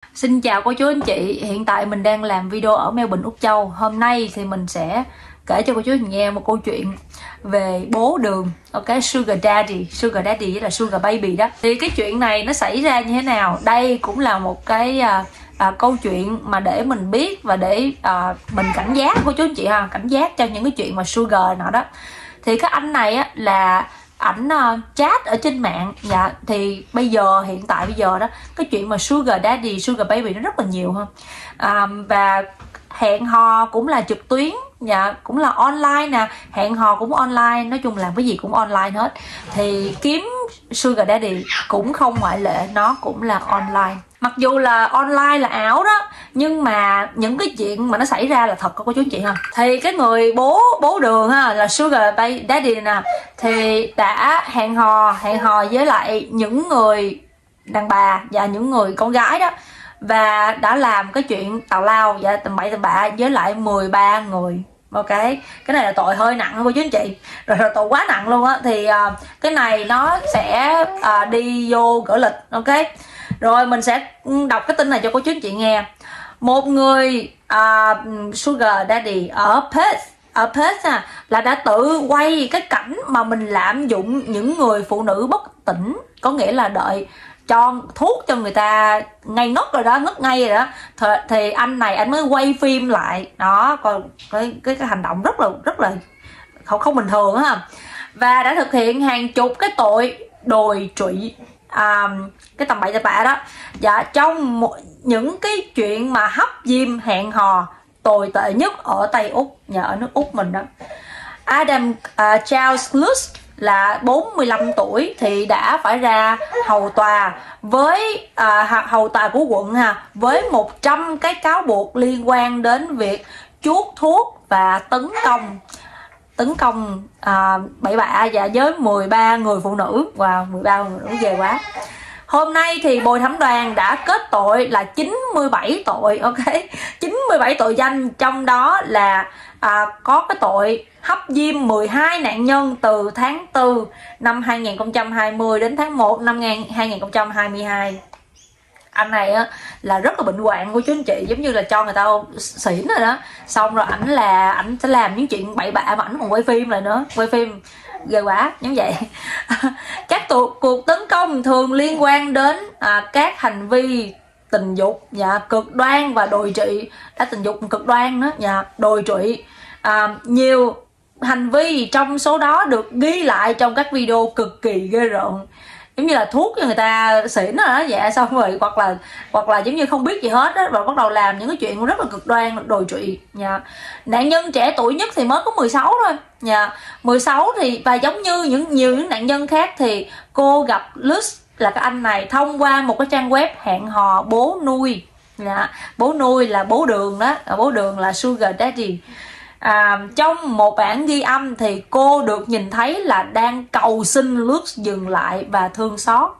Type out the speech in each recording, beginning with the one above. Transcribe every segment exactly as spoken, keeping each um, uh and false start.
Xin chào cô chú anh chị, hiện tại mình đang làm video ở Melbourne, Úc Châu. Hôm nay thì mình sẽ kể cho cô chú anh nghe một câu chuyện về bố đường, ok, Sugar Daddy, Sugar Daddy với là Sugar Baby đó. Thì cái chuyện này nó xảy ra như thế nào? Đây cũng là một cái à, à, câu chuyện mà để mình biết và để à, mình cảnh giác cô chú anh chị ha, cảnh giác cho những cái chuyện mà Sugar nọ đó. Thì cái anh này á là ảnh uh, chat ở trên mạng. Dạ, thì bây giờ hiện tại bây giờ đó cái chuyện mà Sugar Daddy, Sugar Baby nó rất là nhiều ha. À, và hẹn hò cũng là trực tuyến, dạ, cũng là online nè, hẹn hò cũng online, nói chung làm cái gì cũng online hết. Thì kiếm Sugar Daddy cũng không ngoại lệ, nó cũng là online. Mặc dù là online là ảo đó, nhưng mà những cái chuyện mà nó xảy ra là thật của cô chú anh chị ha. Thì cái người bố bố đường ha là Sugar Daddy nè, thì đã hẹn hò hẹn hò với lại những người đàn bà và những người con gái đó, và đã làm cái chuyện tào lao và tầm bậy tầm bạ với lại mười ba người. Ok, cái này là tội hơi nặng cô chú anh chị, rồi là tội quá nặng luôn á. Thì uh, cái này nó sẽ uh, đi vô gỡ lịch. Ok, rồi mình sẽ đọc cái tin này cho cô chú anh chị nghe. Một người uh, Sugar Daddy ở Perth ở Perth à, là đã tự quay cái cảnh mà mình lạm dụng những người phụ nữ bất tỉnh, có nghĩa là đợi cho thuốc cho người ta ngay ngất rồi đó, ngất ngay rồi đó. Thì, thì anh này anh mới quay phim lại đó, còn cái, cái cái hành động rất là rất là không không bình thường ha. Và đã thực hiện hàng chục cái tội đồi trụy, à, cái tầm bậy tầm bạ đó. Dạ, trong một, những cái chuyện mà hấp diêm hẹn hò tồi tệ nhất ở Tây Úc, nhà ở nước Úc mình đó. Adam uh, Charles Lutz là bốn mươi lăm tuổi thì đã phải ra hầu tòa với uh, hầu tòa của quận ha, với một trăm cái cáo buộc liên quan đến việc chuốt thuốc và tấn công tấn công uh, bậy bạ và với mười ba người phụ nữ. Wow, mười ba người phụ nữ ghê quá. Hôm nay thì bồi thẩm đoàn đã kết tội là chín mươi bảy tội, ok, chín mươi bảy tội danh, trong đó là à, có cái tội hấp diêm mười hai nạn nhân từ tháng tư năm hai nghìn không trăm hai mươi đến tháng một năm hai nghìn không trăm hai mươi hai. Anh này á là rất là bệnh hoạn của chú anh chị, giống như là cho người ta xỉn rồi đó. Xong rồi ảnh là ảnh sẽ làm những chuyện bậy bạ mà ảnh còn quay phim lại nữa, quay phim ghê quá giống vậy. Các cuộc, cuộc tấn công thường liên quan đến à, các hành vi tình dục và cực đoan và đồi trụy, đã tình dục cực đoan đó và đồi trụy. À, nhiều hành vi trong số đó được ghi lại trong các video cực kỳ ghê rợn, giống như là thuốc cho người ta xỉn rồi đó, dạ, xong rồi hoặc là hoặc là giống như không biết gì hết đó, và bắt đầu làm những cái chuyện rất là cực đoan đồi trụy. Dạ. Nạn nhân trẻ tuổi nhất thì mới có mười sáu thôi. Dạ. mười sáu thì và giống như những nhiều những nạn nhân khác thì cô gặp Lutz là cái anh này thông qua một cái trang web hẹn hò bố nuôi. Dạ. Bố nuôi là bố đường đó, bố đường là Sugar Daddy. À, trong một bản ghi âm thì cô được nhìn thấy là đang cầu xin Lutz dừng lại và thương xót,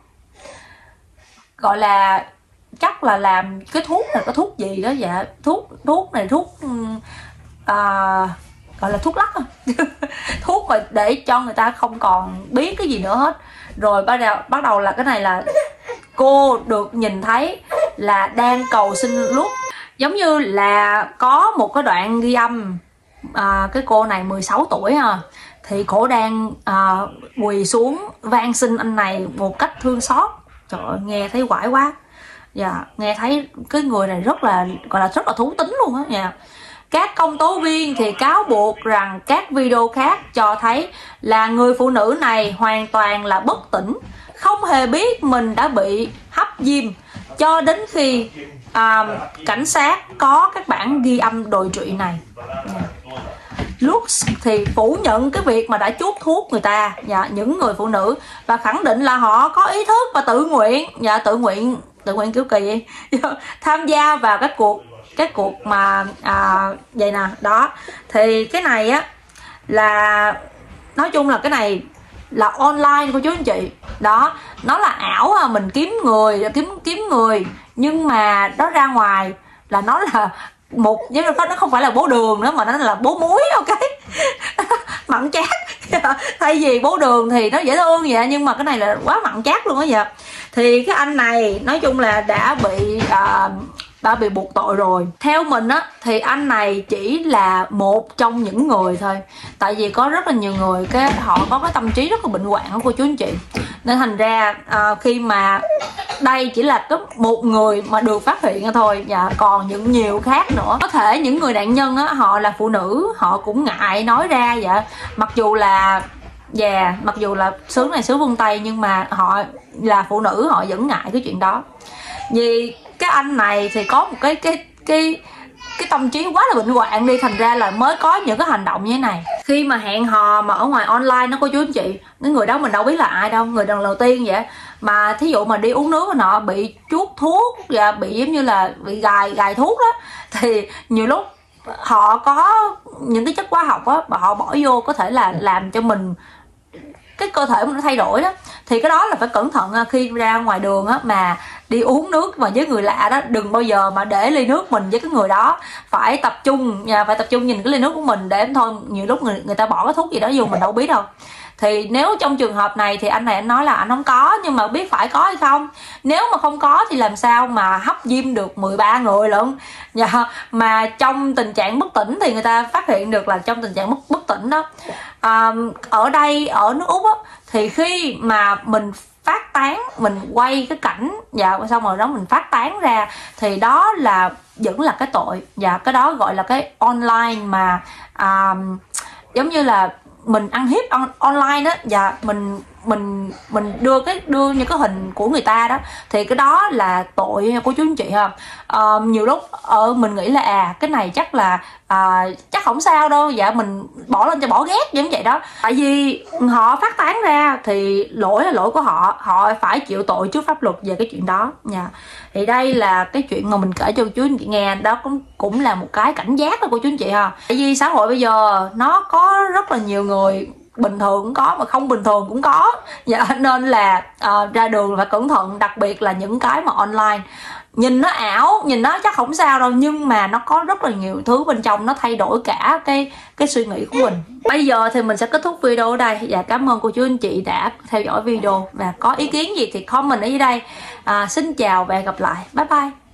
gọi là chắc là làm cái thuốc này, có thuốc gì đó, dạ, thuốc thuốc này thuốc à, gọi là thuốc lắc thuốc rồi để cho người ta không còn biết cái gì nữa hết. Rồi bắt đầu bắt đầu là cái này là cô được nhìn thấy là đang cầu xin Lutz, giống như là có một cái đoạn ghi âm. À, cái cô này mười sáu tuổi ha, thì cổ đang à, quỳ xuống van xin anh này một cách thương xót. Trời ơi, nghe thấy quải quá. Dạ, nghe thấy cái người này rất là gọi là rất là thú tính luôn á. Dạ. Các công tố viên thì cáo buộc rằng các video khác cho thấy là người phụ nữ này hoàn toàn là bất tỉnh, không hề biết mình đã bị hấp diêm cho đến khi à, cảnh sát có các bản ghi âm đồi trụy này. Dạ. Lutz thì phủ nhận cái việc mà đã chuốt thuốc người ta, dạ, những người phụ nữ, và khẳng định là họ có ý thức và tự nguyện, dạ, tự nguyện tự nguyện kiểu kỳ tham gia vào các cuộc các cuộc mà à, vậy nè đó. Thì cái này á là nói chung là cái này là online cô chú anh chị đó, nó là ảo à, mình kiếm người kiếm kiếm người nhưng mà đó ra ngoài là nó là một, với nó không phải là bố đường nữa mà nó là bố muối. Ok, mặn chát. Thay vì bố đường thì nó dễ thương vậy, nhưng mà cái này là quá mặn chát luôn á. Vậy Thì cái anh này nói chung là đã bị à, đã bị buộc tội rồi. Theo mình á thì anh này chỉ là một trong những người thôi, tại vì có rất là nhiều người cái họ có cái tâm trí rất là bệnh hoạn của cô chú anh chị, nên thành ra à, khi mà đây chỉ là có một người mà được phát hiện thôi, và còn những nhiều khác nữa. Có thể những người nạn nhân á họ là phụ nữ, họ cũng ngại nói ra vậy, mặc dù là dạ yeah, mặc dù là xứ này xứ phương Tây nhưng mà họ là phụ nữ, họ vẫn ngại cái chuyện đó. Vì cái anh này thì có một cái cái cái cái tâm trí quá là bệnh hoạn đi, thành ra là mới có những cái hành động như thế này. Khi mà hẹn hò mà ở ngoài online nó, cô chú anh chị, cái người đó mình đâu biết là ai đâu, người lần đầu tiên vậy mà thí dụ mà đi uống nước nọ bị chuốt thuốc và bị giống như là bị gài gài thuốc đó, thì nhiều lúc họ có những cái chất hóa học á mà họ bỏ vô có thể là làm cho mình cái cơ thể mình nó thay đổi đó. Thì cái đó là phải cẩn thận khi ra ngoài đường á, mà đi uống nước mà với người lạ đó, đừng bao giờ mà để ly nước mình với cái người đó, phải tập trung nha, phải tập trung nhìn cái ly nước của mình để thôi nhiều lúc người người ta bỏ cái thuốc gì đó vô mình đâu biết đâu. Thì nếu trong trường hợp này thì anh này anh nói là anh không có, nhưng mà biết phải có hay không. Nếu mà không có thì làm sao mà hấp diêm được mười ba người lận. Mà trong tình trạng bất tỉnh thì người ta phát hiện được là trong tình trạng bất, bất tỉnh đó. À, ở đây ở nước Úc á, thì khi mà mình phát tán, mình quay cái cảnh và xong rồi đó mình phát tán ra thì đó là vẫn là cái tội, và cái đó gọi là cái online mà à, giống như là mình ăn hiếp on, online đó, và mình mình mình đưa cái đưa những cái hình của người ta đó, thì cái đó là tội nha cô chú anh chị ha. À, nhiều lúc ở mình nghĩ là à cái này chắc là à, chắc không sao đâu, dạ mình bỏ lên cho bỏ ghét giống vậy đó, tại vì họ phát tán ra thì lỗi là lỗi của họ, họ phải chịu tội trước pháp luật về cái chuyện đó nha. Thì đây là cái chuyện mà mình kể cho cô chú anh chị nghe, đó cũng cũng là một cái cảnh giác đó cô chú anh chị ha. Tại vì xã hội bây giờ nó có rất là nhiều người bình thường cũng có mà không bình thường cũng có, dạ, nên là uh, ra đường phải cẩn thận, đặc biệt là những cái mà online nhìn nó ảo, nhìn nó chắc không sao đâu, nhưng mà nó có rất là nhiều thứ bên trong, nó thay đổi cả cái cái suy nghĩ của mình. Bây giờ thì mình sẽ kết thúc video ở đây, và cảm ơn cô chú anh chị đã theo dõi video, và có ý kiến gì thì comment ở dưới đây. À, xin chào và hẹn gặp lại, bye bye.